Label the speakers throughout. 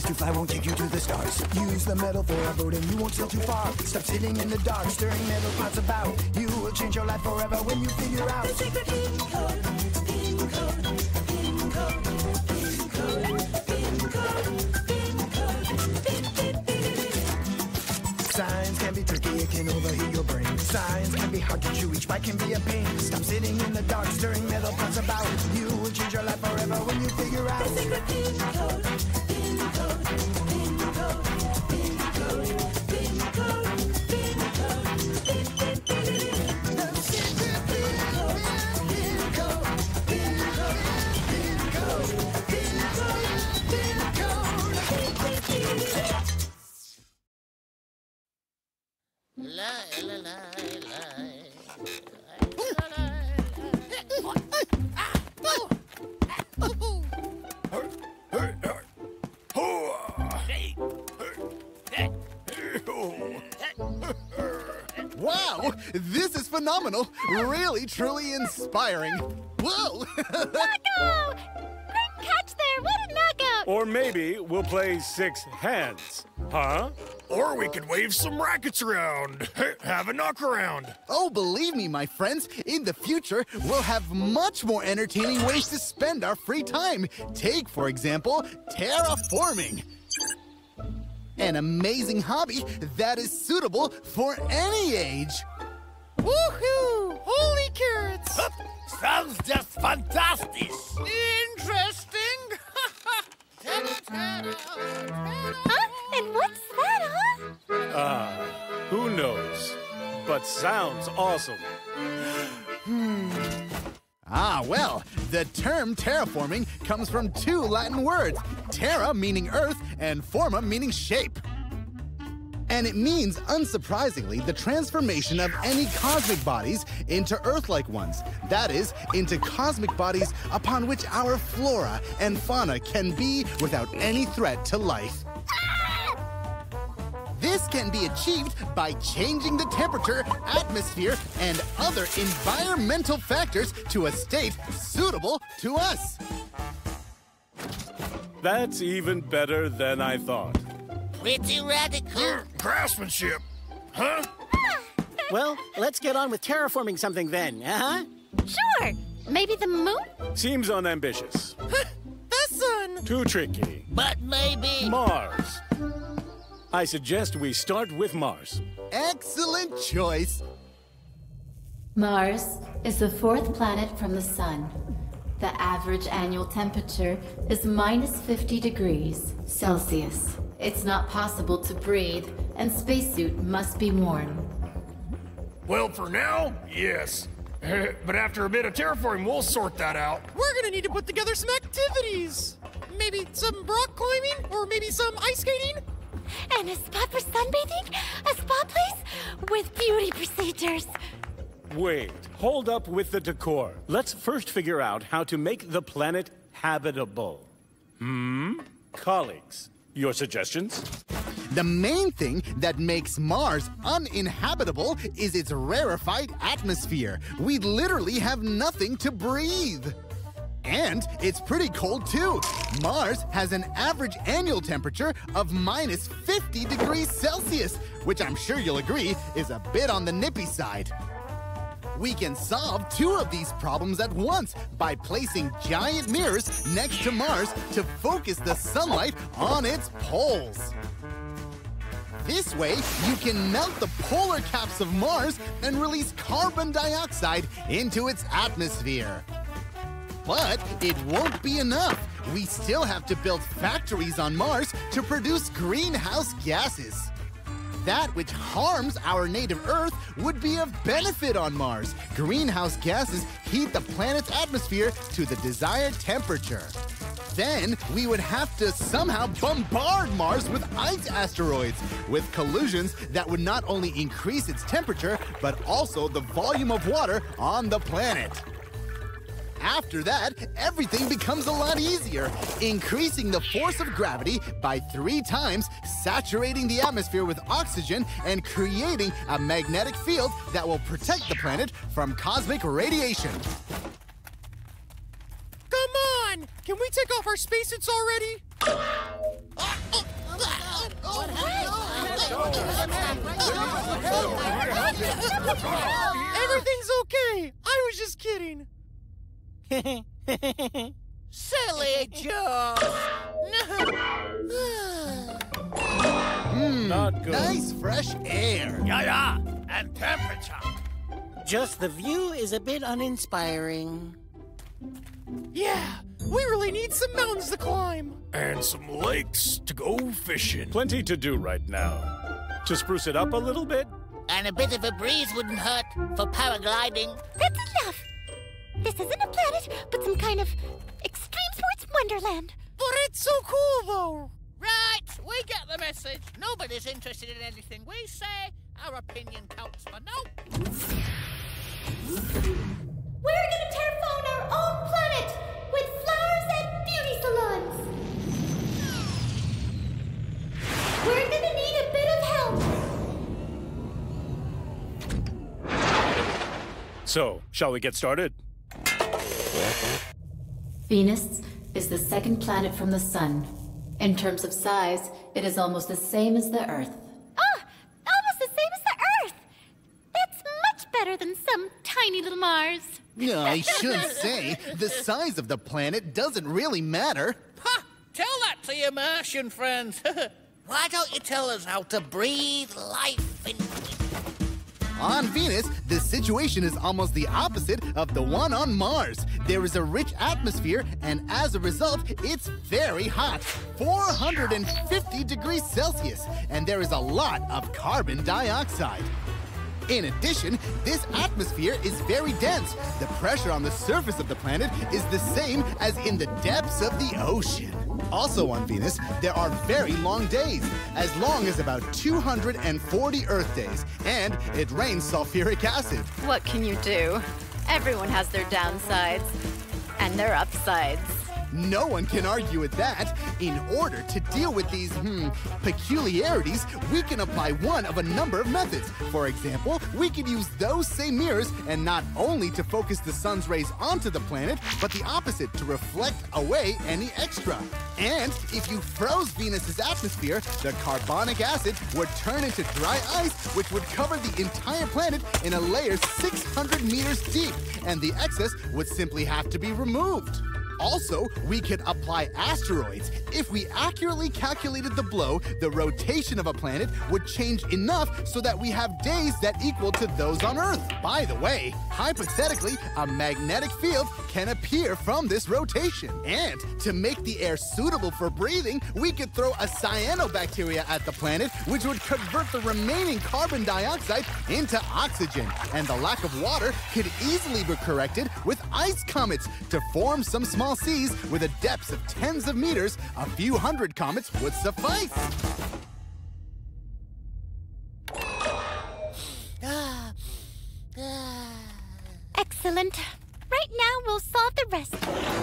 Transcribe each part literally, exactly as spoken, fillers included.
Speaker 1: wings to fly won't take you to the stars. Use the metal for a boat and you won't sail too far. Stop sitting in the dark, stirring metal pots about. You will change your life forever when you figure out the secret pin code, pin code, pin code, pin code, pin code, pin code, pin, pin, pin, pin. Science can be tricky, it can overheat your brain. Science can be hard to chew, each bite can be a pain. Stop sitting in the dark, stirring metal pots about. You will change your life forever when you figure out the secret pin code, pin code, pin code, pin code, pin code, pin code, pin, pin, pin, pin. The secret pin code, pin code, pin code, pin code, pin code, pin code, pin, pin, pin.
Speaker 2: La la la la.
Speaker 3: Wow, this is phenomenal. Really, truly inspiring. Whoa!
Speaker 4: Knocko! Great catch there! What a knockout!
Speaker 5: Or maybe we'll play six hands, huh?
Speaker 6: Or we could wave some rackets around. Have a knock around.
Speaker 3: Oh, believe me, my friends, in the future, we'll have much more entertaining ways to spend our free time. Take, for example, terraforming. An amazing hobby that is suitable for any age.
Speaker 7: Woohoo! Holy carrots!
Speaker 2: Sounds just fantastic.
Speaker 7: Interesting!
Speaker 4: Huh? And what's that, huh?
Speaker 5: Ah, who knows? But sounds awesome.
Speaker 3: Ah, well, the term terraforming comes from two Latin words, terra meaning earth and forma meaning shape. And it means, unsurprisingly, the transformation of any cosmic bodies into Earth-like ones. That is, into cosmic bodies upon which our flora and fauna can be without any threat to life. This can be achieved by changing the temperature, atmosphere, and other environmental factors to a state suitable to us.
Speaker 5: That's even better than I thought.
Speaker 2: Pretty radical.
Speaker 6: Craftsmanship, huh?
Speaker 7: Well, let's get on with terraforming something then, uh-huh?
Speaker 4: Sure! Maybe the moon?
Speaker 5: Seems unambitious.
Speaker 7: The sun!
Speaker 5: Too tricky.
Speaker 2: But maybe...
Speaker 5: Mars. I suggest we start with Mars.
Speaker 3: Excellent choice.
Speaker 8: Mars is the fourth planet from the Sun. The average annual temperature is minus fifty degrees Celsius. It's not possible to breathe, and spacesuit must be worn.
Speaker 6: Well, for now, yes. But after a bit of terraforming, we'll sort that out.
Speaker 7: We're gonna need to put together some activities. Maybe some rock climbing, or maybe some ice skating.
Speaker 4: And a spot for sunbathing? A spa place? With beauty procedures.
Speaker 5: Wait, hold up with the decor. Let's first figure out how to make the planet habitable. Hmm? Colleagues, your suggestions?
Speaker 3: The main thing that makes Mars uninhabitable is its rarefied atmosphere. We literally have nothing to breathe. And it's pretty cold too. Mars has an average annual temperature of minus fifty degrees Celsius, which I'm sure you'll agree is a bit on the nippy side. We can solve two of these problems at once by placing giant mirrors next to Mars to focus the sunlight on its poles. This way, you can melt the polar caps of Mars and release carbon dioxide into its atmosphere. But it won't be enough. We still have to build factories on Mars to produce greenhouse gases. That which harms our native Earth would be of benefit on Mars. Greenhouse gases heat the planet's atmosphere to the desired temperature. Then we would have to somehow bombard Mars with ice asteroids, with collisions that would not only increase its temperature, but also the volume of water on the planet. After that, everything becomes a lot easier, increasing the force of gravity by three times, saturating the atmosphere with oxygen, and creating a magnetic field that will protect the planet from cosmic radiation.
Speaker 7: Come on! Can we take off our spacesuits already?
Speaker 2: Uh, uh,
Speaker 7: Everything's okay. I was just kidding.
Speaker 2: Silly Joe.
Speaker 5: Not good.
Speaker 3: Nice fresh air.
Speaker 2: Yeah, yeah. And temperature.
Speaker 9: Just the view is a bit uninspiring.
Speaker 7: Yeah, we really need some mountains to climb.
Speaker 6: And some lakes to go fishing.
Speaker 5: Plenty to do right now. To spruce it up a little bit,
Speaker 2: And a bit of a breeze wouldn't hurt for paragliding.
Speaker 4: That's enough. This isn't a planet, but some kind of extreme sports wonderland.
Speaker 7: But it's so cool, though.
Speaker 2: Right, we get the message. Nobody's interested in anything we say. Our opinion counts for no.
Speaker 4: We're gonna terraform our own planet with flowers and beauty salons. We're gonna need a bit of help.
Speaker 5: so shall we get started?
Speaker 8: Venus is the second planet from the Sun. In terms of size, it is almost the same as the Earth.
Speaker 4: Ah, almost the same as the Earth. That's much better than some tiny little Mars.
Speaker 3: I should say, the size of the planet doesn't really matter.
Speaker 2: Ha! Tell that to your Martian friends. Why don't you tell us how to breathe life into it?
Speaker 3: On Venus, the situation is almost the opposite of the one on Mars. There is a rich atmosphere, and as a result, it's very hot, four hundred fifty degrees Celsius, and there is a lot of carbon dioxide. In addition, this atmosphere is very dense. The pressure on the surface of the planet is the same as in the depths of the ocean. Also on Venus, there are very long days, as long as about two hundred forty Earth days, and it rains sulfuric acid.
Speaker 10: What can you do? Everyone has their downsides and their upsides.
Speaker 3: No one can argue with that. In order to deal with these, hmm, peculiarities, we can apply one of a number of methods. For example, we could use those same mirrors and not only to focus the sun's rays onto the planet, but the opposite, to reflect away any extra. And if you froze Venus's atmosphere, the carbonic acid would turn into dry ice, which would cover the entire planet in a layer six hundred meters deep, and the excess would simply have to be removed. Also, we could apply asteroids. If we accurately calculated the blow, the rotation of a planet would change enough so that we have days that equal to those on Earth. By the way, hypothetically, a magnetic field can appear from this rotation. And to make the air suitable for breathing, we could throw a cyanobacteria at the planet, which would convert the remaining carbon dioxide into oxygen. And the lack of water could easily be corrected with ice comets to form some small seas with a depth of tens of meters. A few hundred comets would suffice.
Speaker 4: Excellent. Right now, we'll solve the rest.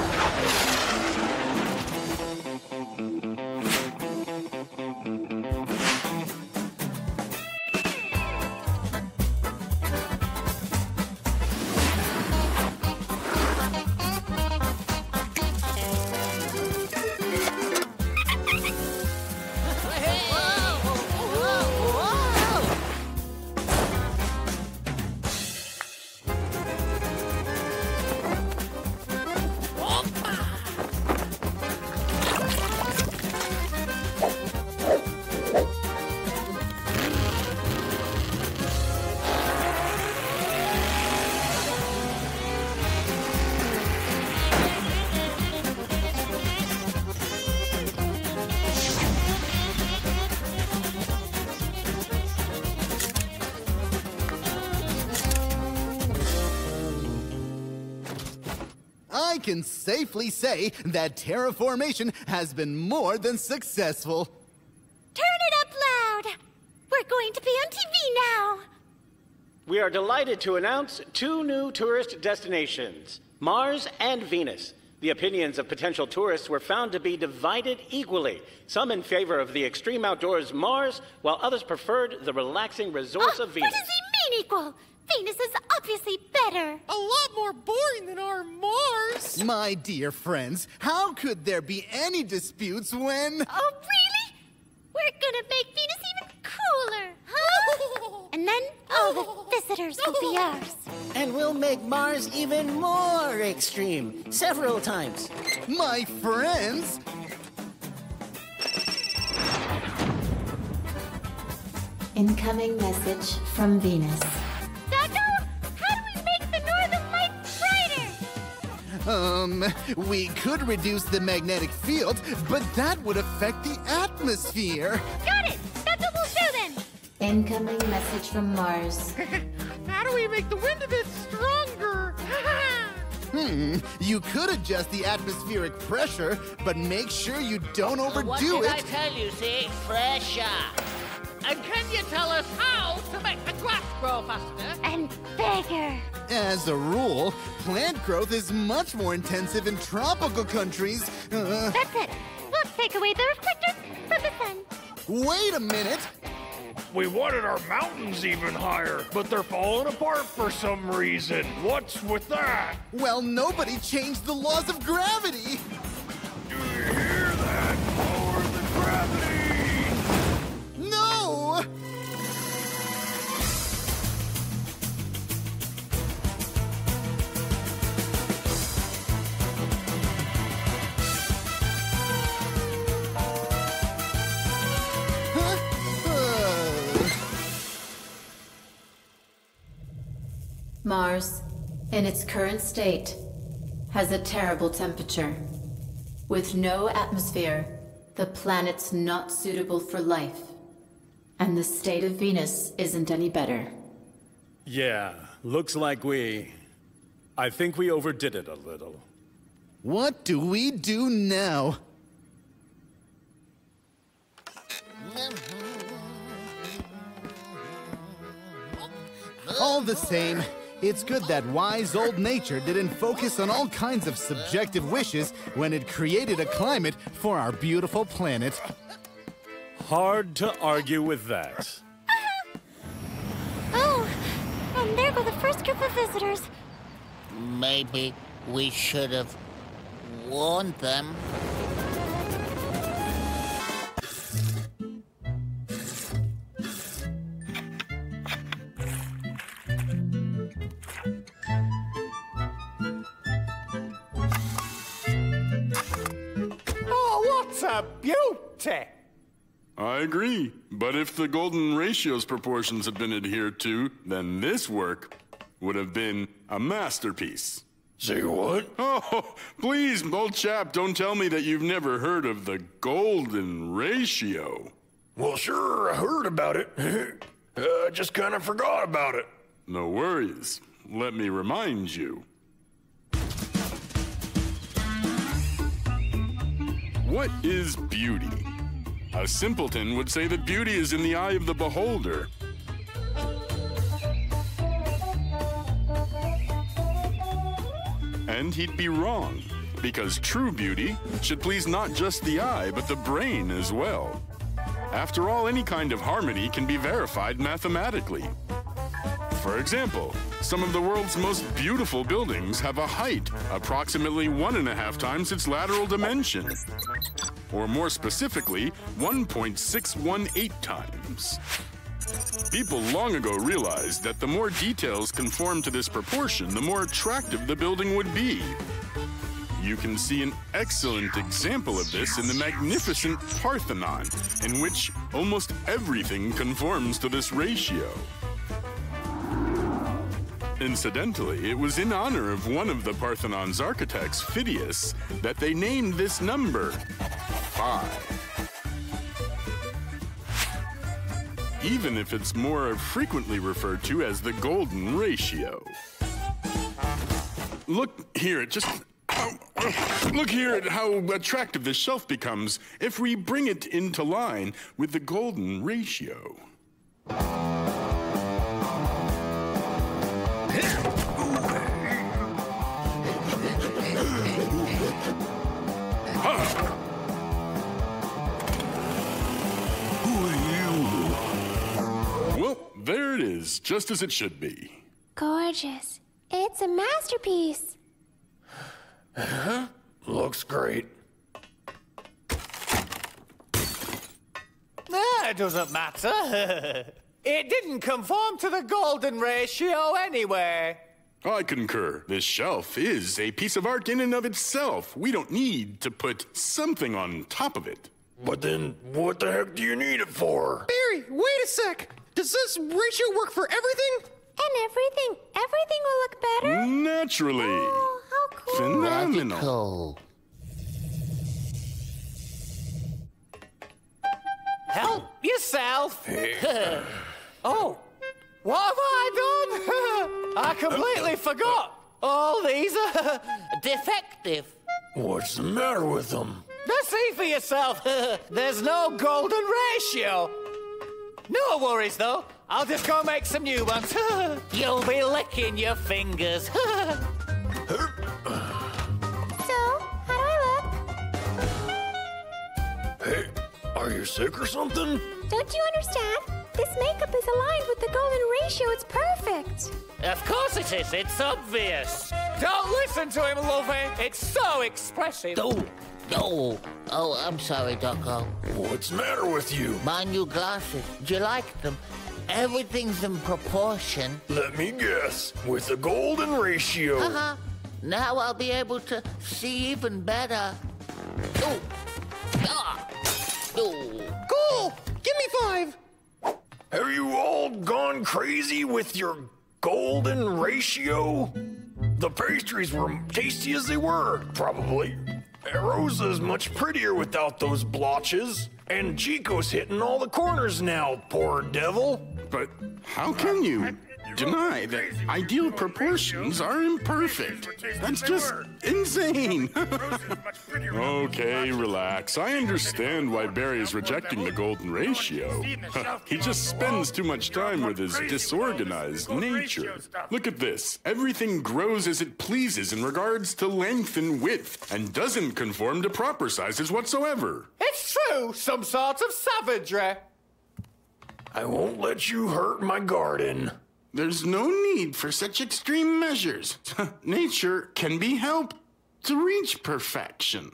Speaker 3: I can safely say that terraformation has been more than successful.
Speaker 4: Turn it up loud. We're going to be on T V now.
Speaker 5: We are delighted to announce two new tourist destinations, Mars and Venus. The opinions of potential tourists were found to be divided equally, some in favor of the extreme outdoors Mars, while others preferred the relaxing resorts
Speaker 4: Oh,
Speaker 5: of Venus.
Speaker 4: what does he mean equal? Venus is obviously better.
Speaker 7: A lot more boring than our Mars.
Speaker 3: My dear friends, how could there be any disputes when...
Speaker 4: Oh, really? We're gonna make Venus even cooler, huh? And then all the visitors will be ours.
Speaker 9: And we'll make Mars even more extreme, several times.
Speaker 3: My friends!
Speaker 8: Incoming message from Venus.
Speaker 4: Doctor, how do we make the northern lights brighter?
Speaker 3: Um, we could reduce the magnetic field, but that would affect the atmosphere.
Speaker 4: Got it! That's what we'll do then!
Speaker 8: Incoming message from Mars.
Speaker 7: How do we make the wind a bit stronger?
Speaker 3: Hmm, you could adjust the atmospheric pressure, but make sure you don't overdo
Speaker 2: What did
Speaker 3: it.
Speaker 2: I tell you, see? Pressure. And can you tell us how to make the grass grow faster?
Speaker 4: And bigger.
Speaker 3: As a rule, plant growth is much more intensive in tropical countries. Uh,
Speaker 4: That's it. We'll take away the reflectors from the sun.
Speaker 3: wait a minute!
Speaker 6: We wanted our mountains even higher, but they're falling apart for some reason. What's with that?
Speaker 3: Well, nobody changed the laws of gravity!
Speaker 6: Do you hear that? Lower the gravity!
Speaker 3: No! Huh? Uh.
Speaker 8: Mars, in its current state, has a terrible temperature. With no atmosphere, the planet's not suitable for life. And the state of Venus isn't any better.
Speaker 11: Yeah, looks like we... I think we overdid it a little.
Speaker 3: What do we do now? All the same, it's good that wise old nature didn't focus on all kinds of subjective wishes when it created a climate for our beautiful planet.
Speaker 11: Hard to argue with that.
Speaker 4: Oh, and there go the first group of visitors.
Speaker 2: Maybe we should have warned them.
Speaker 6: Oh, what's a beauty!
Speaker 12: I agree, but if the golden ratio's proportions had been adhered to, then this work would have been a masterpiece.
Speaker 6: Say what?
Speaker 12: Oh, please, old chap, don't tell me that you've never heard of the golden ratio.
Speaker 6: Well, sure, I heard about it. I uh, just kind of forgot about it.
Speaker 12: No worries. Let me remind you. What is beauty? A simpleton would say that beauty is in the eye of the beholder. And he'd be wrong, because true beauty should please not just the eye, but the brain as well. After all, any kind of harmony can be verified mathematically. For example, some of the world's most beautiful buildings have a height approximately one and a half times its lateral dimension. Or more specifically, one point six one eight times. People long ago realized that the more details conform to this proportion, the more attractive the building would be. You can see an excellent example of this in the magnificent Parthenon, in which almost everything conforms to this ratio. Incidentally, it was in honor of one of the Parthenon's architects, Phidias, that they named this number five. Even if it's more frequently referred to as the golden ratio. Look here, just look here at how attractive this shelf becomes if we bring it into line with the golden ratio. Well, there it is, just as it should be.
Speaker 4: Gorgeous. It's a masterpiece.
Speaker 6: Looks great.
Speaker 3: Ah!
Speaker 2: It doesn't matter. It didn't conform to the golden ratio anyway.
Speaker 12: I concur. This shelf is a piece of art in and of itself. We don't need to put something on top of it.
Speaker 6: But then, what the heck do you need it for?
Speaker 7: Barry, wait a sec. Does this ratio work for everything?
Speaker 4: And everything, everything will look better?
Speaker 12: Naturally.
Speaker 4: Oh, how cool.
Speaker 12: Phenomenal.
Speaker 2: Help yourself. Oh, what have I done? I completely forgot. All these are defective.
Speaker 6: What's the matter with them?
Speaker 2: Now see for yourself. There's no golden ratio. No worries, though. I'll just go make some new ones. You'll be licking your fingers.
Speaker 4: So, how do I look?
Speaker 6: Hey, are you sick or something?
Speaker 4: Don't you understand? This makeup is aligned with the golden ratio. It's perfect.
Speaker 2: Of course it is. It's obvious. Don't listen to him, Luffy. It's so expressive.
Speaker 13: Oh, oh, oh, I'm sorry, Docco.
Speaker 6: What's the matter with you?
Speaker 13: My new glasses. Do you like them? Everything's in proportion.
Speaker 6: Let me guess. With the golden ratio.
Speaker 13: Uh-huh. Now I'll be able to see even better. Oh. Ah. Oh.
Speaker 7: Cool. Give me five.
Speaker 6: Have you all gone crazy with your golden ratio? The pastries were tasty as they were, probably. Rosa's much prettier without those blotches. And Chico's hitting all the corners now, poor devil.
Speaker 12: But how can you deny that ideal proportions are imperfect? That's just insane. Okay, relax. I understand why Barry is rejecting the golden ratio. He just spends too much time with his disorganized nature. Look at this. Everything grows as it pleases in regards to length and width, and doesn't conform to proper sizes whatsoever.
Speaker 2: It's true, some sort of savagery.
Speaker 6: I won't let you hurt my garden.
Speaker 12: There's no need for such extreme measures. Nature can be helped to reach perfection.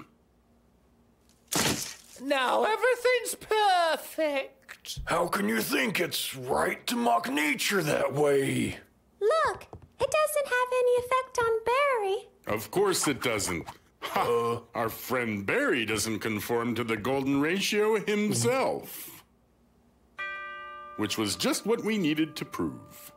Speaker 2: Now everything's perfect.
Speaker 6: How can you think it's right to mock nature that way?
Speaker 4: Look, it doesn't have any effect on Barry.
Speaker 12: Of course it doesn't. Ha! Uh, Our friend Barry doesn't conform to the golden ratio himself. Which was just what we needed to prove.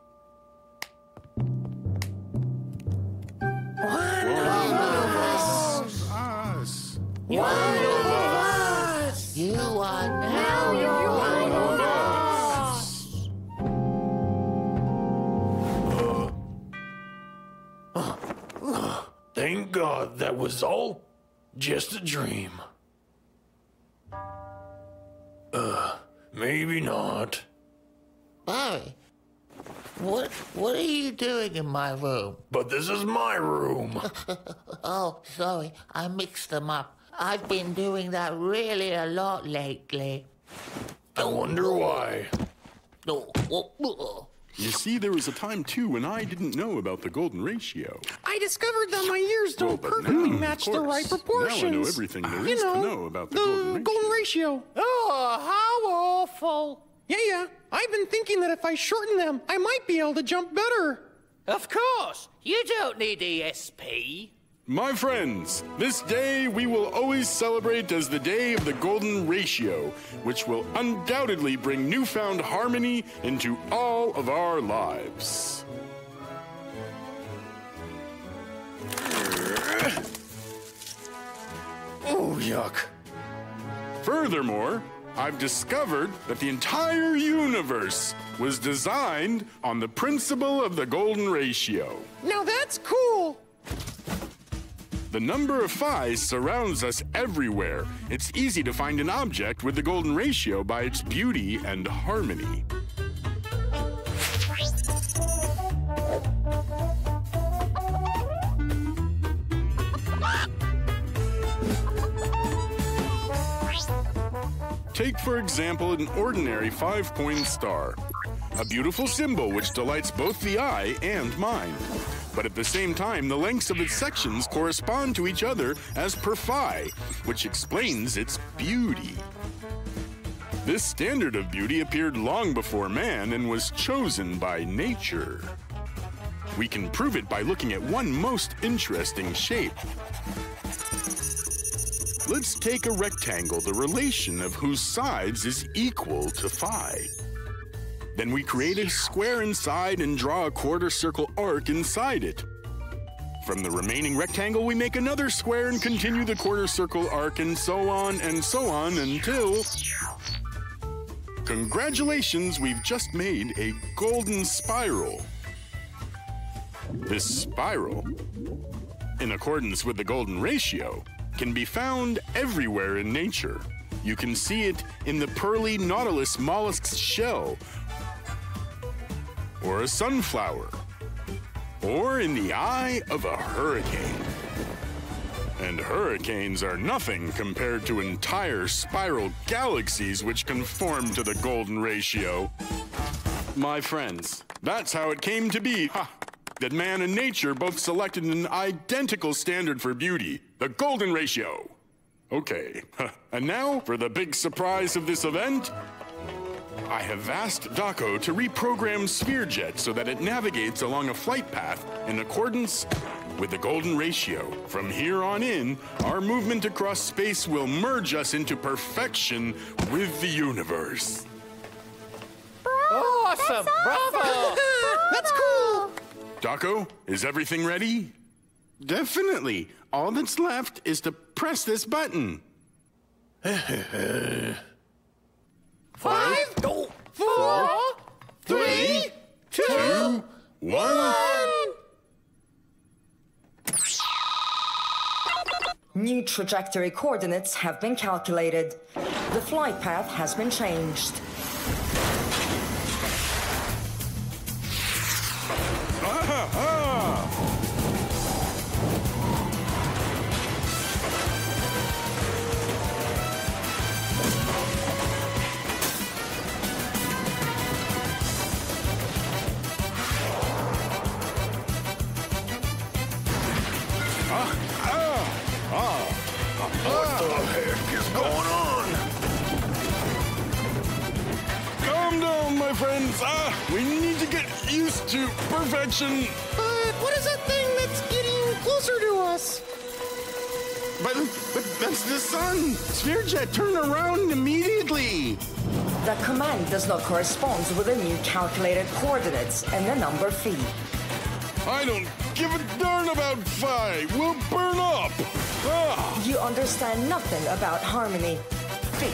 Speaker 2: One of us.
Speaker 12: us.
Speaker 2: One of us.
Speaker 13: You are now
Speaker 12: one of us.
Speaker 6: Uh, uh, thank God that was all just a dream. Uh, maybe not.
Speaker 13: Barry, what what are you doing in my room?
Speaker 6: But this is my room.
Speaker 13: Oh, sorry, I mixed them up. I've been doing that really a lot lately.
Speaker 6: I wonder why.
Speaker 12: You see, there was a time, too, when I didn't know about the golden ratio.
Speaker 7: I discovered that my ears don't
Speaker 12: well,
Speaker 7: perfectly
Speaker 12: now,
Speaker 7: match the right proportions.
Speaker 12: Now I know everything there
Speaker 7: you
Speaker 12: is
Speaker 7: know,
Speaker 12: to know about the,
Speaker 7: the
Speaker 12: golden,
Speaker 7: golden
Speaker 12: ratio.
Speaker 7: ratio.
Speaker 2: Oh, how awful.
Speaker 7: Yeah, yeah. I've been thinking that if I shorten them, I might be able to jump better.
Speaker 2: Of course. You don't need E S P.
Speaker 12: My friends, this day we will always celebrate as the day of the golden ratio, which will undoubtedly bring newfound harmony into all of our lives.
Speaker 6: Oh, yuck.
Speaker 12: Furthermore, I've discovered that the entire universe was designed on the principle of the golden ratio.
Speaker 7: Now that's cool.
Speaker 12: The number of phi's surrounds us everywhere. It's easy to find an object with the golden ratio by its beauty and harmony. Take, for example, an ordinary five-point star, a beautiful symbol which delights both the eye and mind. But at the same time, the lengths of its sections correspond to each other as per phi, which explains its beauty. This standard of beauty appeared long before man and was chosen by nature. We can prove it by looking at one most interesting shape. Let's take a rectangle, the relation of whose sides is equal to phi. Then we create a square inside and draw a quarter circle arc inside it. From the remaining rectangle, we make another square and continue the quarter circle arc and so on and so on until... Congratulations, we've just made a golden spiral. This spiral, in accordance with the golden ratio, can be found everywhere in nature. You can see it in the pearly nautilus mollusk's shell, or a sunflower, or in the eye of a hurricane. And hurricanes are nothing compared to entire spiral galaxies which conform to the golden ratio. My friends, that's how it came to be. Ha! That man and nature both selected an identical standard for beauty, the golden ratio. Okay, and now for the big surprise of this event. I have asked Daco to reprogram SphereJet so that it navigates along a flight path in accordance with the golden ratio. From here on in, our movement across space will merge us into perfection with the universe.
Speaker 2: Awesome! Bravo!
Speaker 7: That's cool!
Speaker 12: Daco, is everything ready? Definitely. All that's left is to press this button.
Speaker 2: Five, four, three, two,
Speaker 12: one.
Speaker 14: New trajectory coordinates have been calculated. The flight path has been changed.
Speaker 12: Ah, ah.
Speaker 6: What the heck is going on?
Speaker 12: Calm down, my friends. Ah, we need to get used to perfection.
Speaker 7: But what is that thing that's getting closer to us?
Speaker 12: But, but that's the sun. SphereJet, turn around immediately.
Speaker 14: The command does not correspond with the new calculated coordinates and the number phi.
Speaker 12: I don't give a darn about phi. We'll burn up. Ah.
Speaker 14: You understand nothing about harmony. Phi.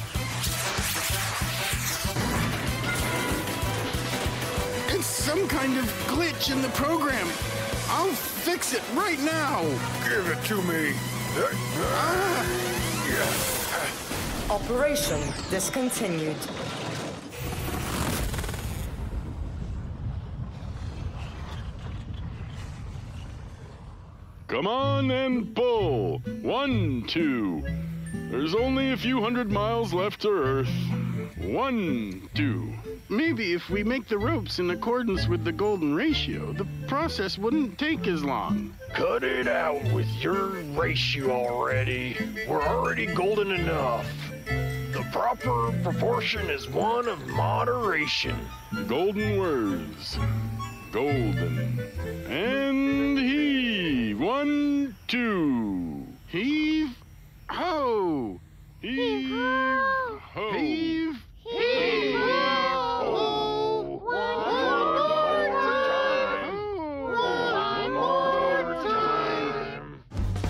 Speaker 12: It's some kind of glitch in the program. I'll fix it right now.
Speaker 6: Give it to me.
Speaker 12: Ah.
Speaker 14: Operation discontinued.
Speaker 12: Come on and pull. One, two. There's only a few hundred miles left to Earth. One, two. Maybe if we make the ropes in accordance with the golden ratio, the process wouldn't take as long.
Speaker 6: Cut it out with your ratio already. We're already golden enough. The proper proportion is one of moderation.
Speaker 12: Golden words. Golden. And heave. One, two. Heave. Ho. Heave. Ho. Heave. Heave. Ho. One more time. One more time.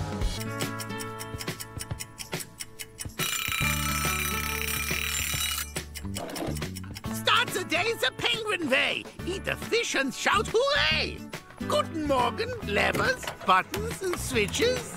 Speaker 15: Start the day the penguin way. Eat a fish and shout hooray! Guten Morgen, levers, buttons and switches.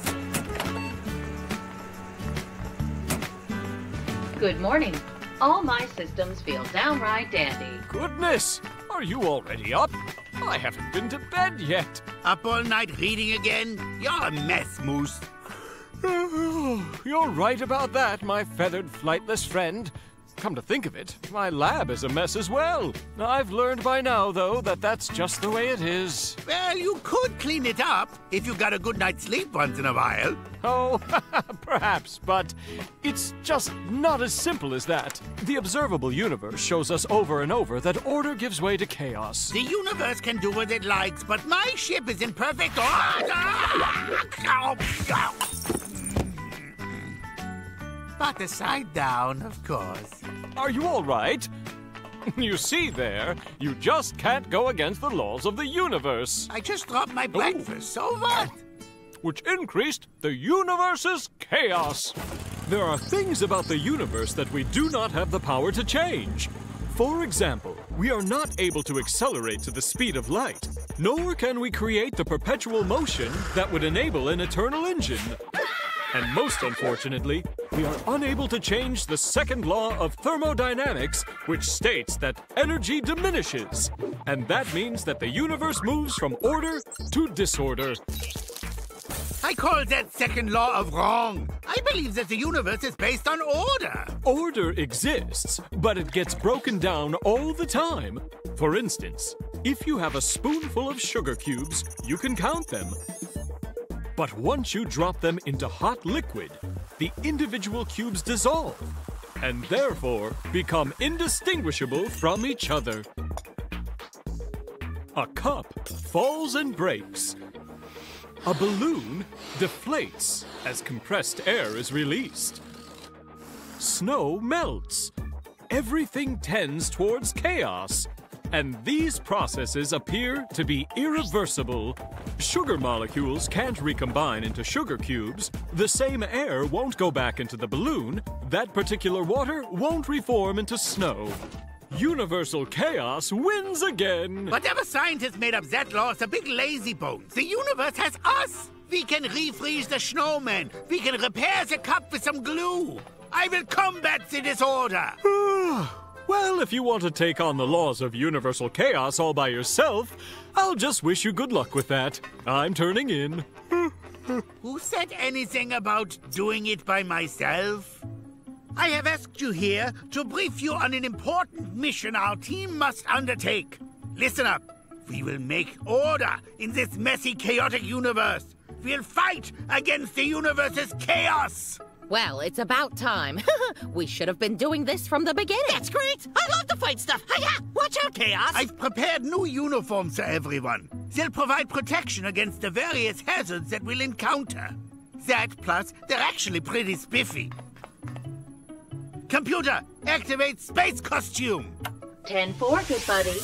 Speaker 16: Good morning. All my systems feel downright dandy.
Speaker 17: Goodness! Are you already up? I haven't been to bed yet.
Speaker 15: Up all night reading again? You're a mess, Moose.
Speaker 17: You're right about that, my feathered, flightless friend. come to think of it, my lab is a mess as well. I've learned by now, though, that that's just the way it is.
Speaker 15: Well, you could clean it up if you got a good night's sleep once in a while.
Speaker 17: Oh, perhaps, but it's just not as simple as that. The observable universe shows us over and over that order gives way to chaos.
Speaker 15: The universe can do what it likes, but my ship is in perfect order. But the side down, of course.
Speaker 17: Are you all right? You see there, you just can't go against the laws of the universe.
Speaker 15: I just dropped my breakfast, so what?
Speaker 17: Which increased the universe's chaos. There are things about the universe that we do not have the power to change. For example, we are not able to accelerate to the speed of light, nor can we create the perpetual motion that would enable an eternal engine. And most unfortunately, we are unable to change the second law of thermodynamics, which states that energy diminishes. And that means that the universe moves from order to disorder.
Speaker 15: I call that second law of wrong. I believe that the universe is based on order.
Speaker 17: Order exists, but it gets broken down all the time. For instance, if you have a spoonful of sugar cubes, you can count them. But once you drop them into hot liquid, the individual cubes dissolve, and therefore become indistinguishable from each other. A cup falls and breaks. A balloon deflates as compressed air is released. Snow melts. Everything tends towards chaos. And these processes appear to be irreversible. Sugar molecules can't recombine into sugar cubes. The same air won't go back into the balloon. That particular water won't reform into snow. Universal chaos wins again.
Speaker 15: Whatever scientist made up that law is a big lazy bones. The universe has us. We can refreeze the snowman. We can repair the cup with some glue. I will combat the disorder.
Speaker 17: Well, if you want to take on the laws of universal chaos all by yourself, I'll just wish you good luck with that. I'm turning in.
Speaker 15: Who said anything about doing it by myself? I have asked you here to brief you on an important mission our team must undertake. Listen up. We will make order in this messy, chaotic universe. We'll fight against the universe's chaos.
Speaker 18: Well, it's about time. We should have been doing this from the beginning.
Speaker 9: That's great. I love to fight stuff. Hiya! Watch out, Chaos.
Speaker 15: I've prepared new uniforms for everyone. They'll provide protection against the various hazards that we'll encounter. That plus, they're actually pretty spiffy. Computer, activate space costume.
Speaker 16: ten four, good buddy.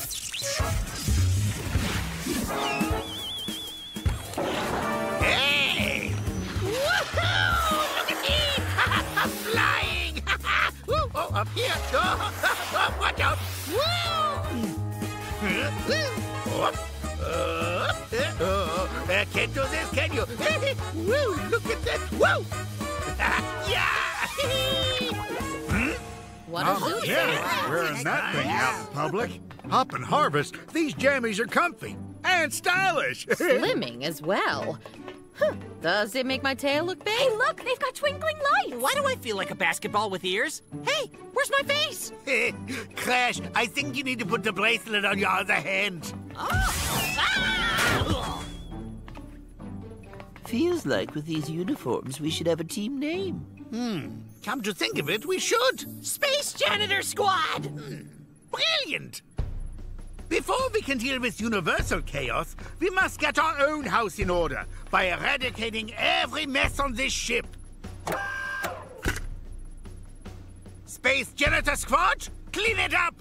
Speaker 15: Hey! Woohoo! Look at me! I'm flying! Woo! Oh, up here! Oh, oh, watch out! Woo! Oh, oh, oh, uh, can't do this, can you? Woo! Look at that! Woo! Yeah!
Speaker 18: What
Speaker 19: oh,
Speaker 18: a loser.
Speaker 19: yeah, wearing that thing out in public. Hop and harvest, these jammies are comfy and stylish.
Speaker 18: Slimming as well. Huh. Does it make my tail look big?
Speaker 4: Hey, look, they've got twinkling lights.
Speaker 9: Why do I feel like a basketball with ears? Hey, where's my face?
Speaker 15: Crash, I think you need to put the bracelet on your other hand.
Speaker 9: Oh. Ah!
Speaker 13: Feels like with these uniforms we should have a team name.
Speaker 15: Hmm. Come to think of it, we should.
Speaker 9: Space Janitor Squad!
Speaker 15: Hmm. Brilliant! Before we can deal with universal chaos, we must get our own house in order by eradicating every mess on this ship. Space Janitor Squad, clean it up!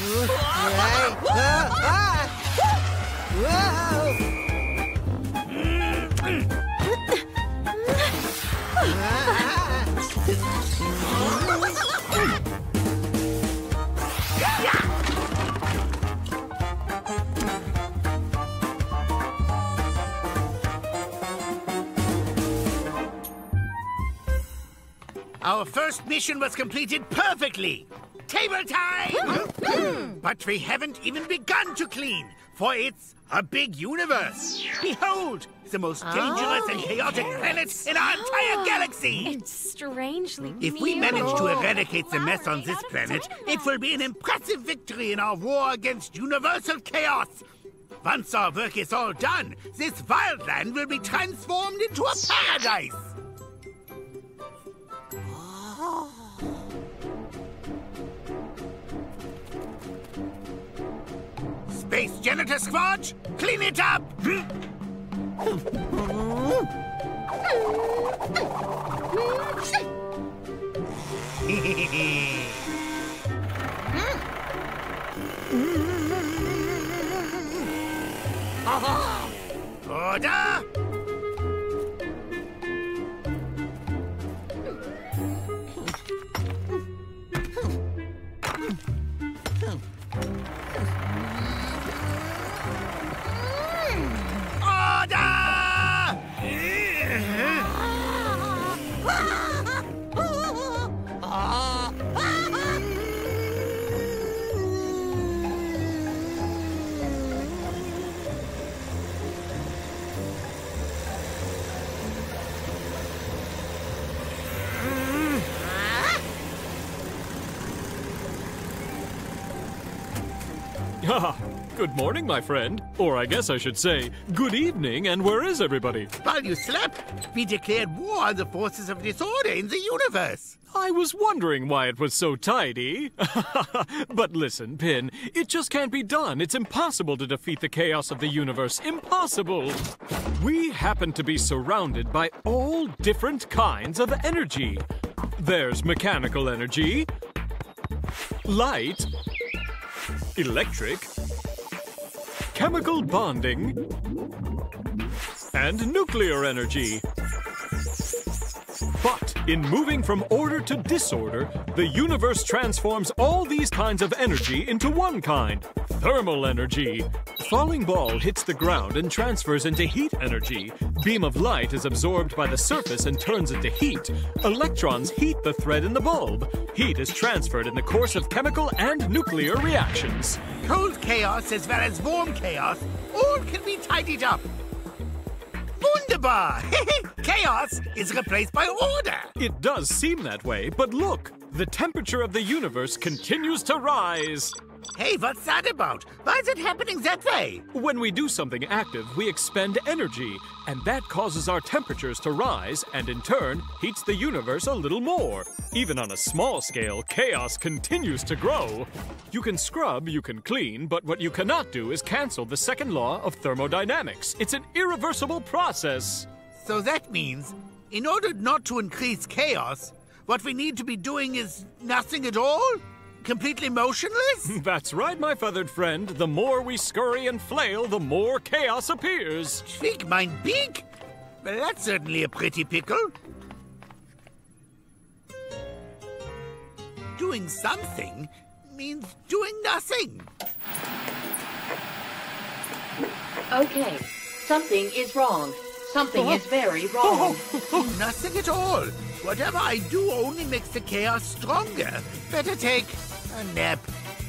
Speaker 15: Our first mission was completed perfectly. Table time! But we haven't even begun to clean, for it's a big universe. Behold, the most dangerous
Speaker 4: Oh,
Speaker 15: and chaotic
Speaker 4: yes.
Speaker 15: planet in our entire galaxy.
Speaker 4: It's strangely
Speaker 15: If we manage to
Speaker 4: beautiful.
Speaker 15: eradicate the mess on this planet, it will be an impressive victory in our war against universal chaos. Once our work is all done, this wildland will be transformed into a paradise. Space Janitor Squad, clean it up! Order!
Speaker 17: Ah, good morning, my friend. Or I guess I should say, good evening, and where is everybody?
Speaker 15: While you slept, we declared war on the forces of disorder in the universe.
Speaker 17: I was wondering why it was so tidy. But listen, Pin, it just can't be done. It's impossible to defeat the chaos of the universe. Impossible! We happen to be surrounded by all different kinds of energy. There's mechanical energy, light, electric, chemical bonding, and nuclear energy. But in moving from order to disorder, the universe transforms all these kinds of energy into one kind, thermal energy. Falling ball hits the ground and transfers into heat energy. Beam of light is absorbed by the surface and turns into heat. Electrons heat the thread in the bulb. Heat is transferred in the course of chemical and nuclear reactions.
Speaker 15: Cold chaos as well as warm chaos, all can be tidied up. Wunderbar! Chaos is replaced by order.
Speaker 17: It does seem that way, but look, the temperature of the universe continues to rise.
Speaker 15: Hey, what's that about? Why is it happening that way?
Speaker 17: When we do something active, we expend energy, and that causes our temperatures to rise, and in turn, heats the universe a little more. Even on a small scale, chaos continues to grow. You can scrub, you can clean, but what you cannot do is cancel the second law of thermodynamics. It's an irreversible process.
Speaker 15: So that means, in order not to increase chaos, what we need to be doing is nothing at all? Completely motionless?
Speaker 17: That's right, my feathered friend. The more we scurry and flail, the more chaos appears.
Speaker 15: Schwieg mein Beak? Well, that's certainly a pretty pickle. Doing something means doing nothing.
Speaker 16: Okay, something is wrong. Something is very wrong.
Speaker 15: Nothing at all. Whatever I do only makes the chaos stronger. Better take a nap.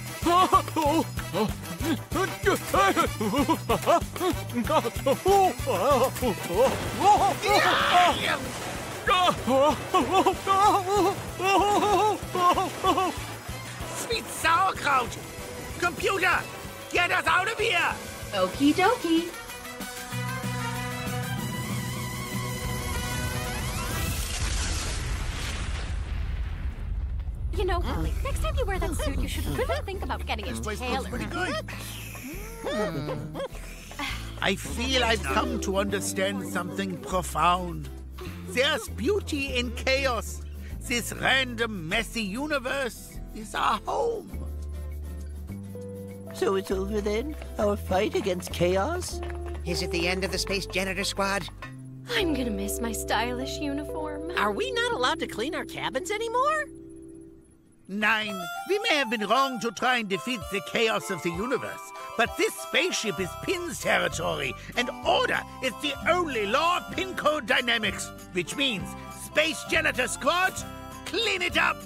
Speaker 15: Sweet sauerkraut! Computer, get us out of here!
Speaker 16: Okie dokie.
Speaker 4: You know, Holly, next time you wear that suit, you should really think about getting it tailored.
Speaker 15: I feel I've come to understand something profound. There's beauty in chaos. This random, messy universe is our home.
Speaker 9: So it's over then? Our fight against chaos?
Speaker 20: Is it the end of the Space Janitor Squad?
Speaker 21: I'm gonna miss my stylish uniform.
Speaker 9: Are we not allowed to clean our cabins anymore?
Speaker 15: Nine, we may have been wrong to try and defeat the chaos of the universe, but this spaceship is Pin's territory, and order is the only law of Pin Code Dynamics, which means Space Janitor Squad, clean it up!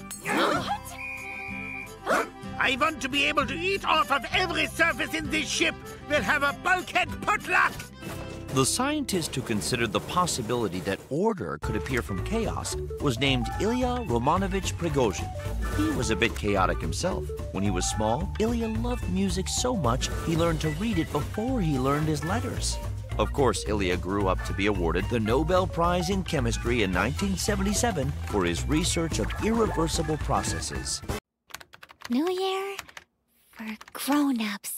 Speaker 21: What?
Speaker 15: I want to be able to eat off of every surface in this ship. We'll have a bulkhead potluck!
Speaker 22: The scientist who considered the possibility that order could appear from chaos was named Ilya Romanovich Prigozhin. He was a bit chaotic himself. When he was small, Ilya loved music so much he learned to read it before he learned his letters. Of course, Ilya grew up to be awarded the Nobel Prize in Chemistry in nineteen seventy-seven for his research of irreversible processes.
Speaker 4: New Year for grown-ups.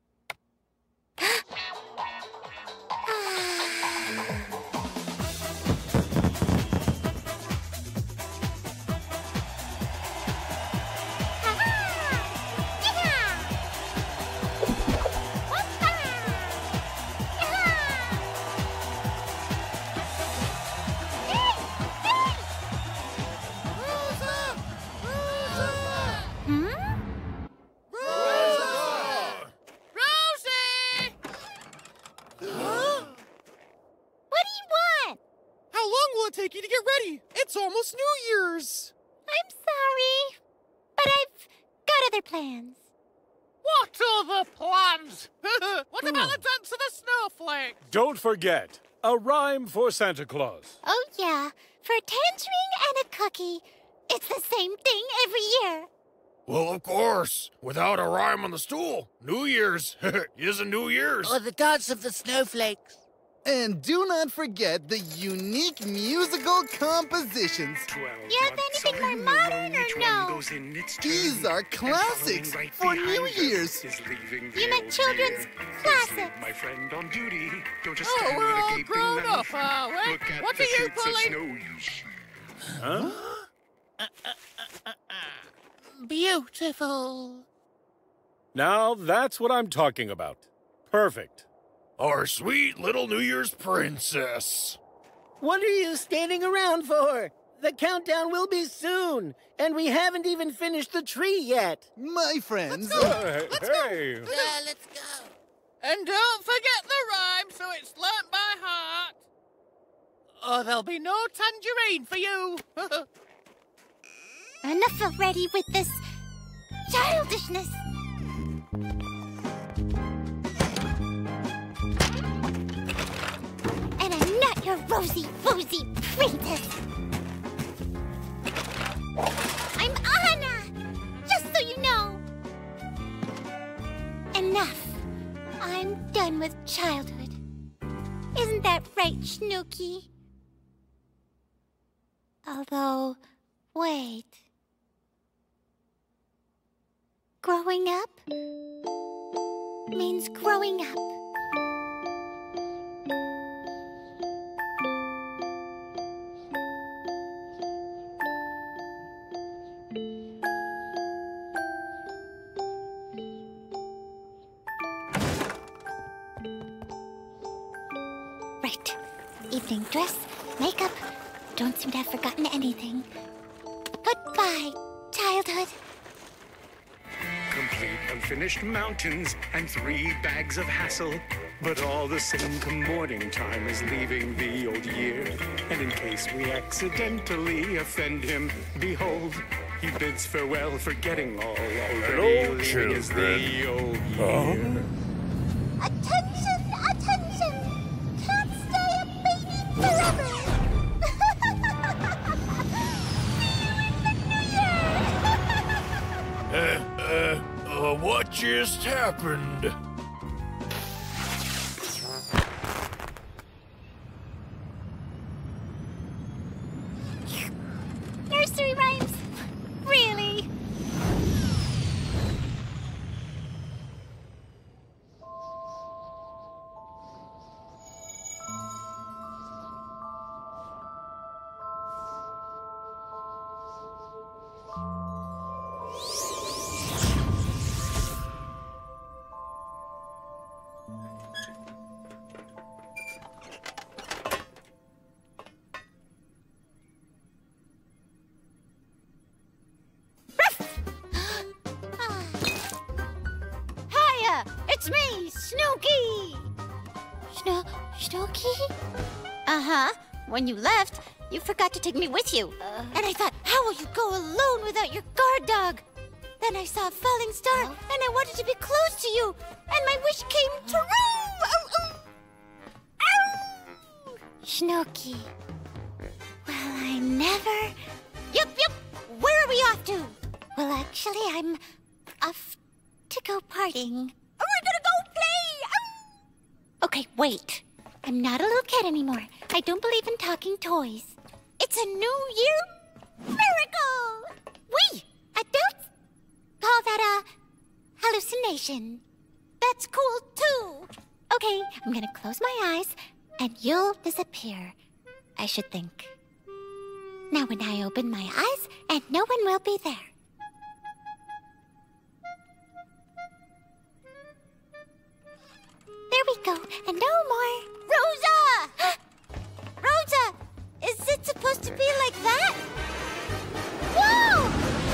Speaker 7: Take you to get ready. It's almost New Year's.
Speaker 4: I'm sorry, but I've got other plans.
Speaker 2: What other plans?
Speaker 7: What about the dance of the snowflake?
Speaker 11: Don't forget, a rhyme for Santa Claus.
Speaker 4: Oh, yeah. For a tangerine and a cookie, it's the same thing every year.
Speaker 6: Well, of course. Without a rhyme on the stool, New Year's isn't New Year's.
Speaker 20: Or the dance of the snowflakes.
Speaker 3: And do not forget the unique musical compositions.
Speaker 4: You have anything more modern or no?
Speaker 3: These are classics for New Year's.
Speaker 4: You meant children's classics.
Speaker 23: My friend on duty. Don't just
Speaker 2: oh, we're all grown up, are we? What are you pulling?
Speaker 11: Huh?
Speaker 2: Uh, uh, uh, uh, beautiful.
Speaker 11: Now that's what I'm talking about. Perfect.
Speaker 6: Our sweet little New Year's princess.
Speaker 9: What are you standing around for? The countdown will be soon, and we haven't even finished the tree yet.
Speaker 3: My friends.
Speaker 7: Let's go. Let's
Speaker 11: hey.
Speaker 7: go.
Speaker 20: Yeah, let's go.
Speaker 2: And don't forget the rhyme so it's learnt by heart. Or there'll be no tangerine for you.
Speaker 4: Enough already with this childishness. And I'm not your rosy-wosy princess. I'm Anna, just so you know. Enough. I'm done with childhood. Isn't that right, Snooky? Although, wait. Growing up means growing up. Right. Evening dress, makeup. Don't seem to have forgotten anything. Goodbye, childhood.
Speaker 23: Complete unfinished mountains and three bags of hassle. But all the same, come morning time is leaving the old year. And in case we accidentally offend him, behold, he bids farewell, forgetting all already.
Speaker 6: Hello,
Speaker 23: leaving as the old year.
Speaker 4: Attention, attention! Can't stay a baby forever!
Speaker 6: Uh, uh, uh, what just happened?
Speaker 4: Nursery rhymes? Really? It's me, Snooky! Sno Snooky? Uh-huh. When you left, you forgot to take me with you. Uh, and I thought, how will you go alone without your guard dog? Then I saw a falling star, uh, and I wanted to be close to you, and my wish came true! Ow, ow. Ow! Snooky. Well, I never... Yup, yup! Where are we off to? Well, actually, I'm off to go partying. Oh, we're gonna go play! Ow! Okay, wait. I'm not a little kid anymore. I don't believe in talking toys. It's a new year miracle! We, adults, call that a hallucination. That's cool, too. Okay, I'm gonna close my eyes, and you'll disappear, I should think. Now when I open my eyes, and no one will be there. There we go, and no more. Rosa! Rosa! Is it supposed to be like that? Whoa!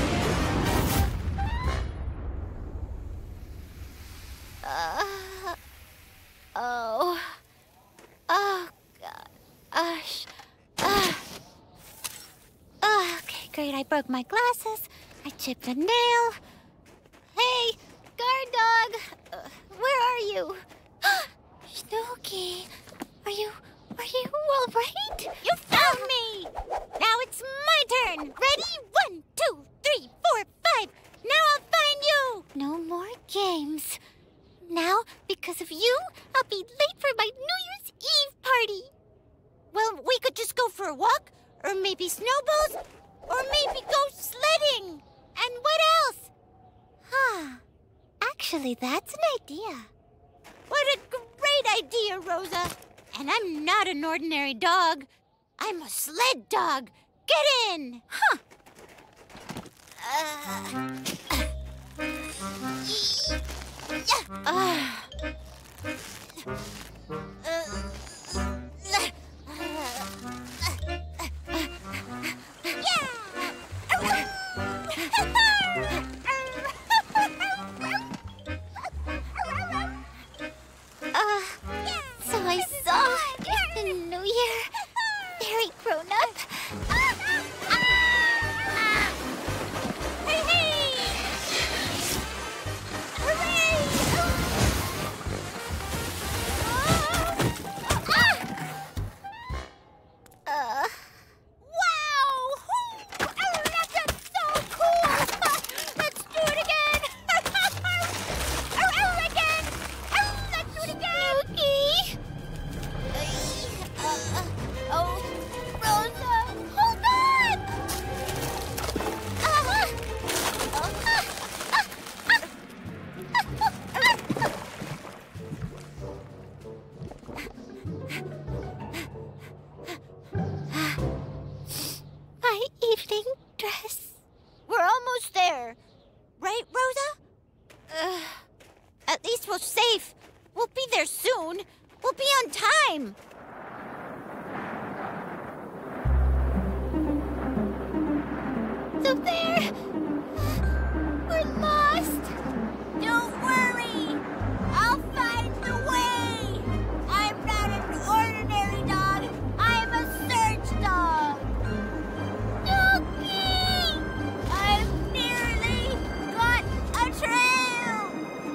Speaker 4: Uh, oh. Oh, God. Gosh. Uh, uh, okay, great. I broke my glasses. I chipped a nail. Hey, guard dog. Uh, where are you? Snooky, are you, are you all right? You found me! Now it's my turn. Ready? One, two, three, four, five. Now I'll find you. No more games. Now, because of you, I'll be late for my New Year's Eve party. Well, we could just go for a walk, or maybe snowballs, or maybe go sledding. And what else? Huh. Actually, that's an idea. What a great idea, Rosa! And I'm not an ordinary dog. I'm a sled dog. Get in! Huh. Uh, uh, uh, Uh, so I saw the New Year very grown up. Hey, hey! Hooray! Uh, wow! Oh, that's so cool! Let's do it again! Oh, again! Oh, let's do it again! Snooky! Uh, oh, Rosa, hold on! Uh, My evening dress. We're almost there. Right, Rosa? Uh, at least we're safe. We'll be there soon. We'll be on time. So there. We're lost. Don't worry. I'll find the way. I'm not an ordinary dog. I'm a search dog. Snooky! I've nearly got a trail.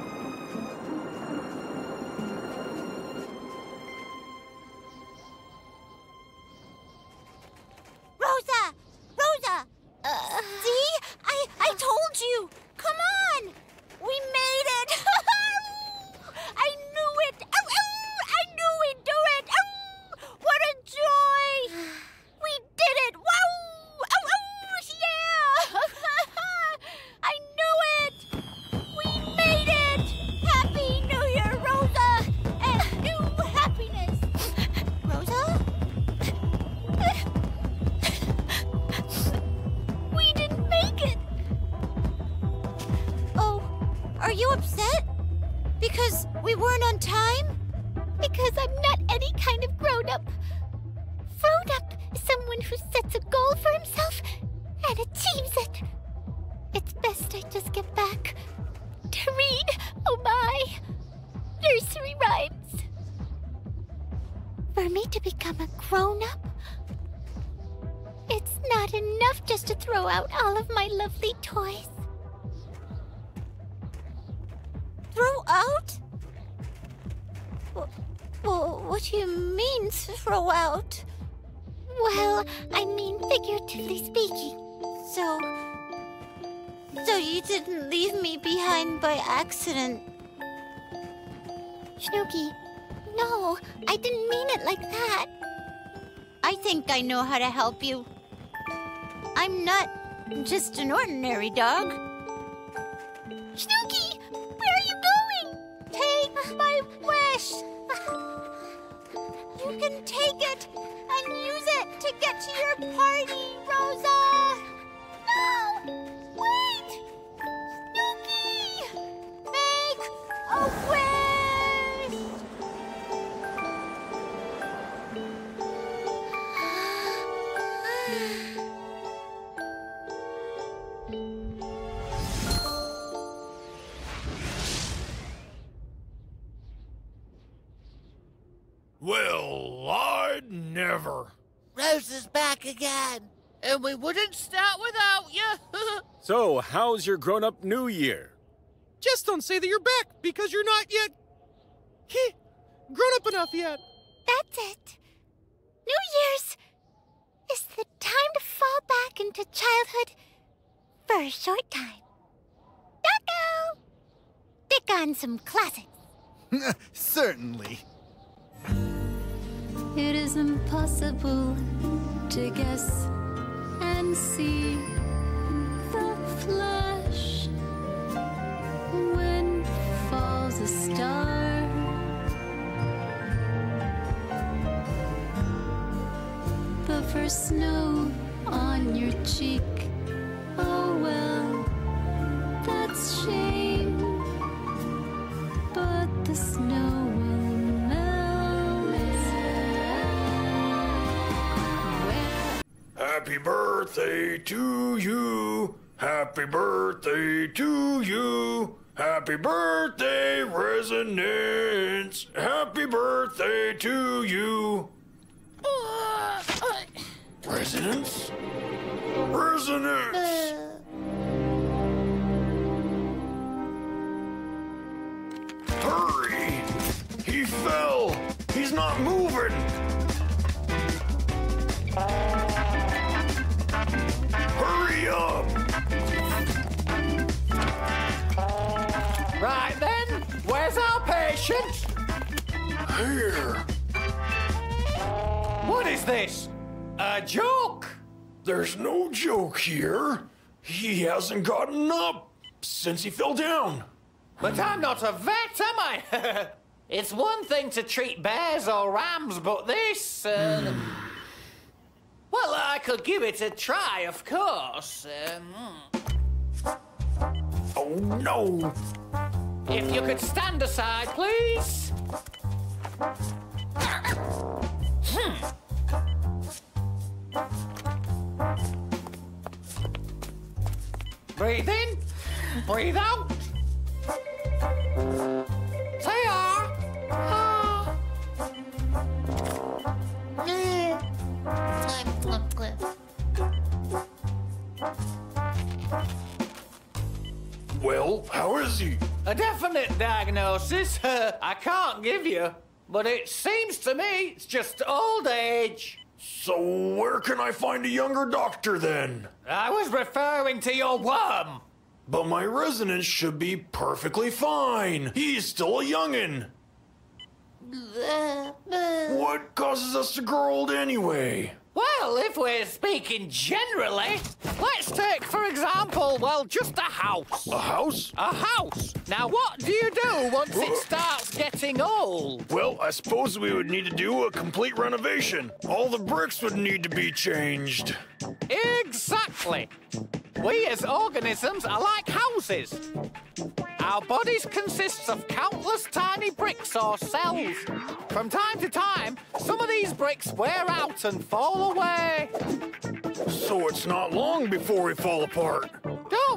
Speaker 4: Rosa! Rosa! Uh, See? I, I told you! Come on! We made it! I knew it! Ow, ow! I knew we'd do it! Ow! What a joy! We did it! Wow! Ow, ow! Yeah! I knew it! We made it! Happy New Year, Rosa! And new happiness! Rosa? We didn't make it! Oh, are you upset? Because we weren't on time? Because I'm not any kind of grown-up. Grown-up is someone who sets a goal for himself and achieves it. It's best I just get back to read. Oh my! grown up? It's not enough just to throw out all of my lovely toys. Throw out? Well, what do you mean, throw out? Well, I mean figuratively speaking. So... So you didn't leave me behind by accident. Snooky, no, I didn't mean it like that. I think I know how to help you. I'm not just an ordinary dog. Snooky, where are you going? Take my wish. You can take it and use it to get to your party, Rosa. No, wait. Snooky, make a wish.
Speaker 6: Well, I'd never.
Speaker 13: Rosa's back again, and we wouldn't start without you.
Speaker 11: So, how's your grown-up New Year?
Speaker 7: Just don't say that you're back, because you're not yet... Heh, grown up enough yet.
Speaker 4: That's it. New Year's is the time to fall back into childhood for a short time. Ducko! Pick on some classics.
Speaker 3: Certainly.
Speaker 8: It is impossible to guess and see the flash when falls a star. The first snow on your cheek. Oh well, that's shame. But the snow will melt.
Speaker 6: Happy birthday to you. Happy birthday to you. Happy birthday, Resonance. Happy birthday to you. Resonance? Resonance! Hurry! He fell! He's not moving! Hurry up!
Speaker 2: Right then, where's our patient?
Speaker 6: Here.
Speaker 2: What is this? A joke?
Speaker 6: There's no joke here. He hasn't gotten up since he fell down.
Speaker 2: But I'm not a vet, am I? It's one thing to treat bears or rams, but this... Uh... well, I could give it a try, of course. Um...
Speaker 6: Oh, no.
Speaker 2: If you could stand aside, please. Hmm. Breathe in, breathe out. Say ah. Ah.
Speaker 6: Well, how is he?
Speaker 2: A definite diagnosis I can't give you, but it seems to me it's just old age.
Speaker 6: So where can I find a younger doctor then?
Speaker 2: I was referring to your worm.
Speaker 6: But my Resonance should be perfectly fine. He's still a youngin'. What causes us to grow old anyway?
Speaker 2: Well, if we're speaking generally, let's take, for example, well, just a house.
Speaker 6: A house?
Speaker 2: A house. Now, what do you do once it starts getting old?
Speaker 6: Well, I suppose we would need to do a complete renovation. All the bricks would need to be changed.
Speaker 2: Exactly. We as organisms are like houses. Our bodies consist of countless tiny bricks or cells. From time to time, some of these bricks wear out and fall away.
Speaker 6: So it's not long before we fall apart.
Speaker 2: Don't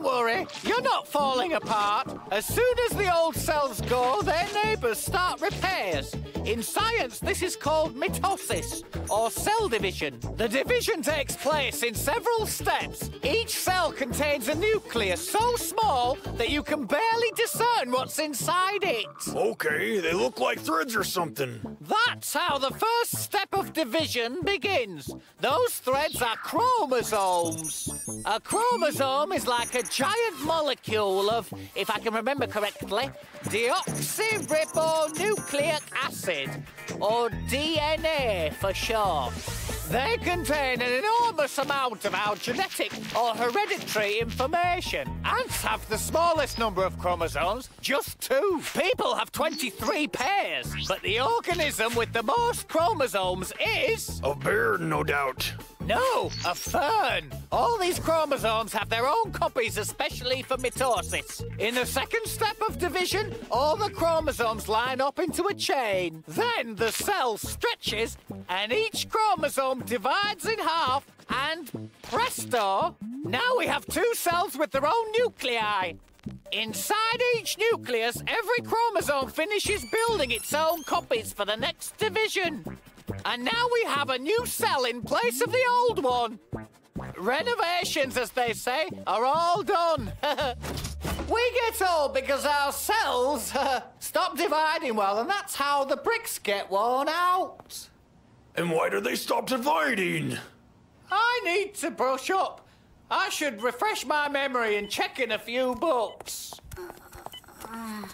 Speaker 2: Don't worry, you're not falling apart. As soon as the old cells go, their neighbours start repairs. In science, this is called mitosis, or cell division. The division takes place in several steps. Each cell contains a nucleus so small that you can barely discern what's inside it.
Speaker 6: Okay, they look like threads or something.
Speaker 2: That's how the first step of division begins. Those threads are chromosomes. A chromosome is like a giant molecule of, if I can remember correctly, deoxyribonucleic acid, or D N A for short. They contain an enormous amount of our genetic or hereditary information. Ants have the smallest number of chromosomes, just two. People have twenty-three pairs, but the organism with the most chromosomes is...
Speaker 6: A bear, no doubt.
Speaker 2: No, a fern. All these chromosomes have their own copies especially for mitosis. In the second step of division, all the chromosomes line up into a chain. Then the cell stretches and each chromosome divides in half and presto, now we have two cells with their own nuclei. Inside each nucleus, every chromosome finishes building its own copies for the next division. And now we have a new cell in place of the old one. Renovations, as they say, are all done. We get old because our cells uh, stop dividing well, and that's how the bricks get worn out.
Speaker 6: And why do they stop dividing?
Speaker 2: I need to brush up. I should refresh my memory and check in a few books. Huh?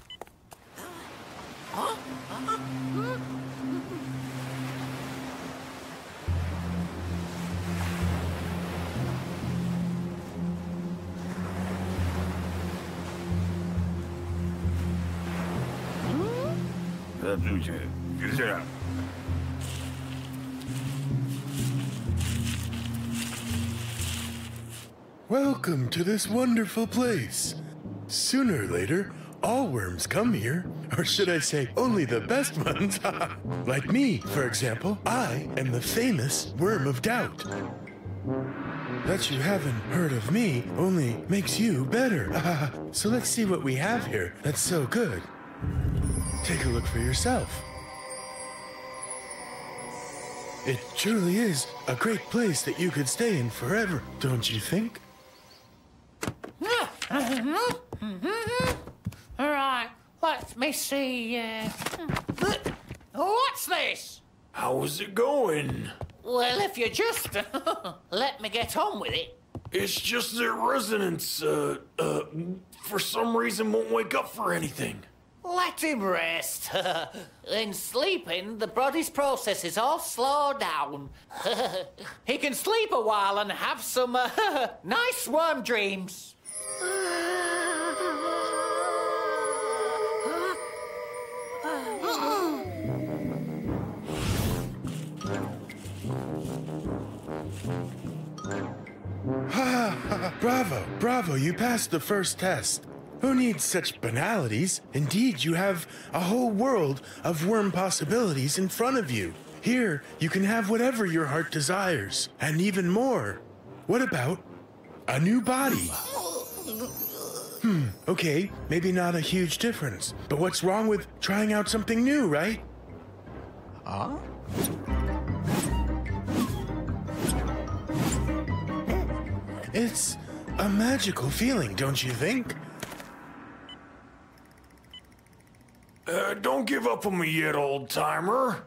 Speaker 2: Huh?
Speaker 1: Welcome to this wonderful place. Sooner or later, all worms come here, or should I say, only the best ones. Like me, for example. I am the famous Worm of Doubt. That you haven't heard of me only makes you better. So let's see what we have here that's so good. Take a look for yourself. It truly is a great place that you could stay in forever, don't you think?
Speaker 2: All right, let me see. Uh... What's this?
Speaker 6: How's it going?
Speaker 2: Well, if you just let me get on with it.
Speaker 6: It's just that resonance, uh, uh, for some reason won't wake up for anything.
Speaker 2: Let him rest. In sleeping, the body's processes all slow down. He can sleep a while and have some uh, nice worm dreams.
Speaker 1: Bravo, bravo, you passed the first test. Who needs such banalities? Indeed, you have a whole world of worm possibilities in front of you. Here, you can have whatever your heart desires, and even more. What about a new body? Hmm, okay, maybe not a huge difference, but what's wrong with trying out something new, right? Huh? It's a magical feeling, don't you think?
Speaker 6: Uh, don't give up on me yet, old-timer.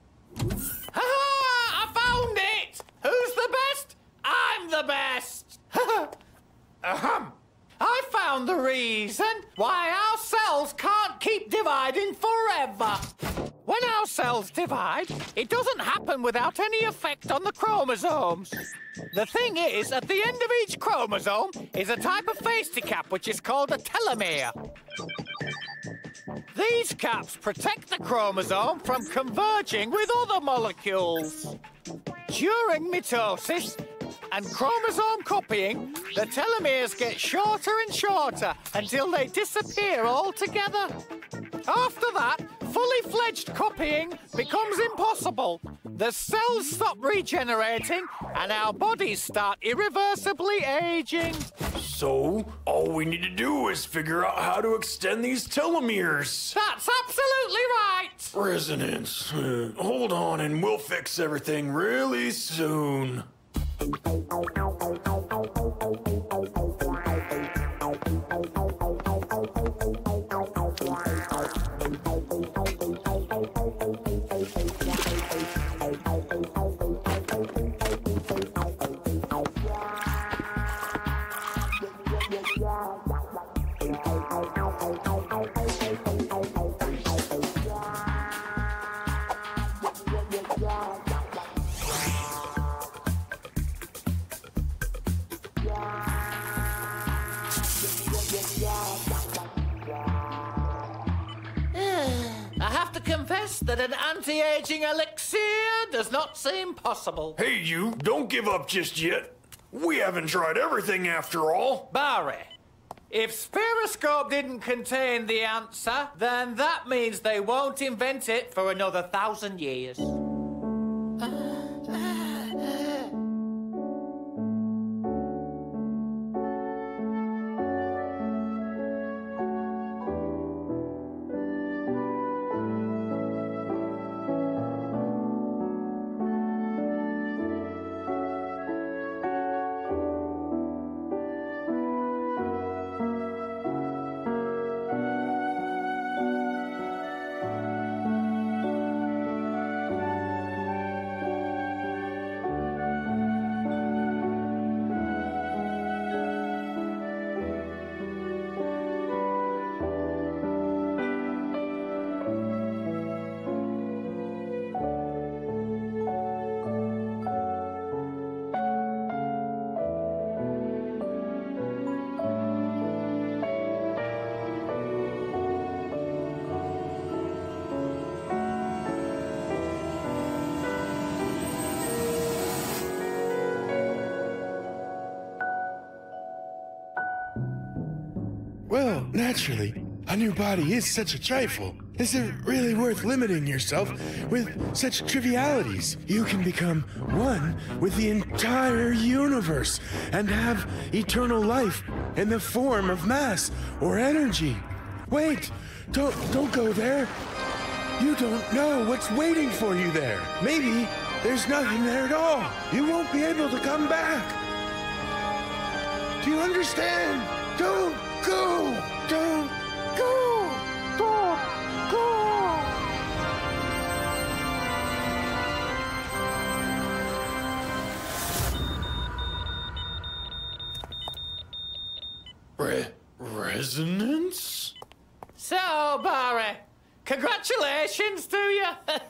Speaker 2: Ha! I found it! Who's the best? I'm the best! Ahem. I found the reason why our cells can't keep dividing forever. When our cells divide, it doesn't happen without any effect on the chromosomes. The thing is, at the end of each chromosome is a type of fasty cap which is called a telomere. These caps protect the chromosome from converging with other molecules. During mitosis and chromosome copying, the telomeres get shorter and shorter until they disappear altogether. After that, fully fledged copying becomes impossible. The cells stop regenerating, and our bodies start irreversibly aging.
Speaker 6: So, all we need to do is figure out how to extend these telomeres.
Speaker 2: That's absolutely right!
Speaker 6: Resonance. Uh, hold on, and we'll fix everything really soon.
Speaker 2: I have to confess that an anti-aging elixir does not seem possible.
Speaker 6: Hey, you, don't give up just yet. We haven't tried everything after all.
Speaker 2: Barry, if Spheroscope didn't contain the answer, then that means they won't invent it for another thousand years.
Speaker 1: Well, naturally, a new body is such a trifle. Is it really worth limiting yourself with such trivialities? You can become one with the entire universe and have eternal life in the form of mass or energy. Wait, don't don't go there. You don't know what's waiting for you there. Maybe there's nothing there at all. You won't be able to come back. Do you understand? Don't go! Don't go! Don't go!
Speaker 6: Re resonance?
Speaker 2: So, Barry, congratulations to you.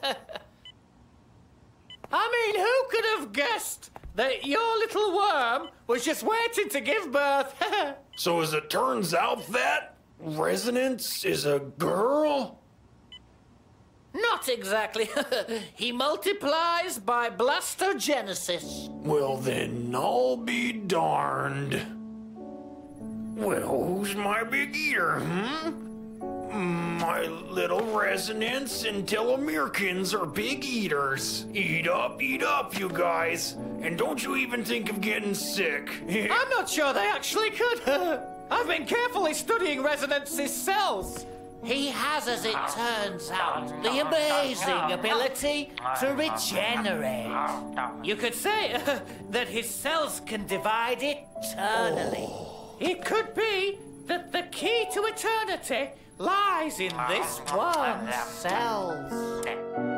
Speaker 2: I mean, who could have guessed that your little worm was just waiting to give birth?
Speaker 6: So as it turns out that Resonance is a girl?
Speaker 2: Not exactly. He multiplies by blastogenesis.
Speaker 6: Well then, I'll be darned. Well, who's my big eater, hmm? My little Resonance and Telomerekins are big eaters. Eat up, eat up, you guys. And don't you even think of getting sick.
Speaker 2: I'm not sure they actually could. I've been carefully studying Resonance's cells. He has, as it turns out, the amazing ability to regenerate. You could say uh, that his cells can divide eternally. Oh. It could be that the key to eternity lies in this one's cells.